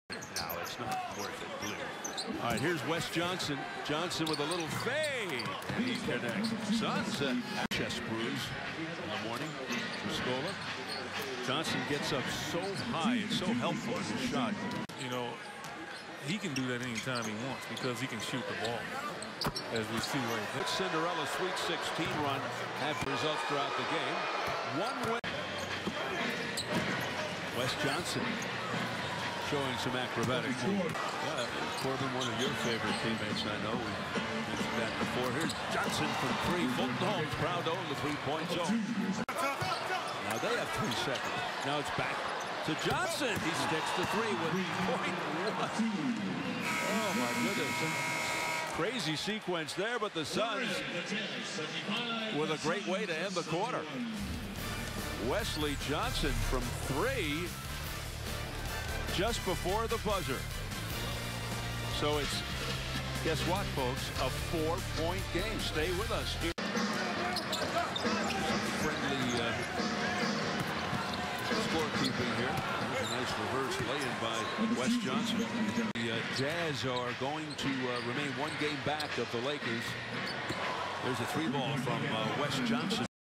Now it's not worth it, blue. All right, here's Wes Johnson. Johnson with a little fade, and he connects. Suns a chest bruise in the morning for Scola. Johnson gets up so high. It's so helpful in his shot. You know, he can do that anytime he wants because he can shoot the ball, as we see right there. Cinderella Sweet 16 run have results throughout the game. One win. Wes Johnson showing some acrobatics. Corbin, one of your favorite teammates, I know. We mentioned that before. Here's Johnson from three. Fulton Holmes proud to own the three-point zone. Now they have 3 seconds. Now it's back to Johnson. He sticks the three with .1. Oh, my goodness. Crazy sequence there, but the Suns with a great way to end the quarter. Wesley Johnson from 3 just before the buzzer. So it's, guess what, folks, a 4-point game. Stay with us here. Friendly scorekeeping here. A nice reverse lay-in by Wes Johnson. The Jazz are going to remain 1 game back of the Lakers. There's a 3-ball from Wes Johnson.